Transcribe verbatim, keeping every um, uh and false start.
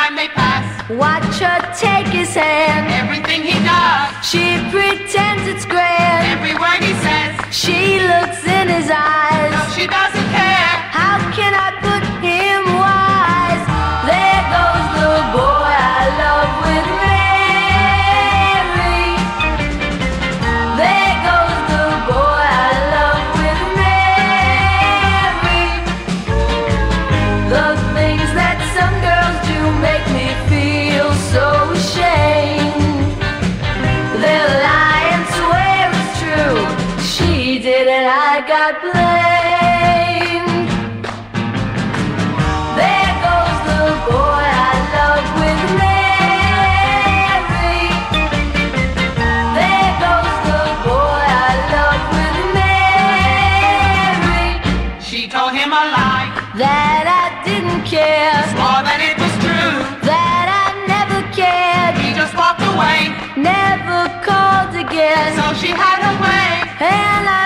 time they pass. Watch her take his hand. Everything he does, She pretends it's grand. every word he says, She looks in his eyes. no, she doesn't care. How can I put him wise? There goes the boy I love with Mary. There goes the boy I love with Mary. The things that some girls do make me feel so ashamed. They'll lie and swear it's true. She did and I got blamed. There goes the boy I love with Mary. There goes the boy I love with Mary. She told him a lie, That I didn't care, swore that it was true. that I never cared, He just walked away, never called again. so she had her way. And I